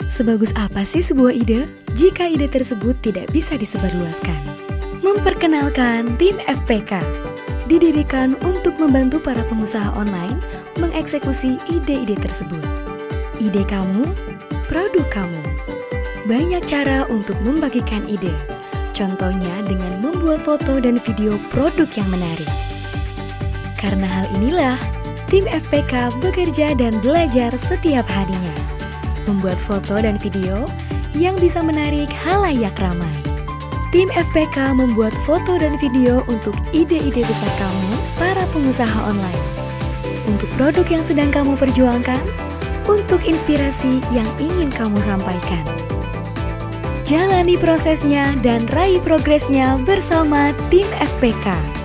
Sebagus apa sih sebuah ide jika ide tersebut tidak bisa disebarluaskan? Memperkenalkan tim FPK, didirikan untuk membantu para pengusaha online mengeksekusi ide-ide tersebut. Ide kamu, produk kamu. Banyak cara untuk membagikan ide. Contohnya dengan membuat foto dan video produk yang menarik. Karena hal inilah, tim FPK bekerja dan belajar setiap harinya. Membuat foto dan video yang bisa menarik khalayak ramai. Tim FPK membuat foto dan video untuk ide-ide besar kamu, para pengusaha online. Untuk produk yang sedang kamu perjuangkan, untuk inspirasi yang ingin kamu sampaikan. Jalani prosesnya dan raih progresnya bersama tim FPK.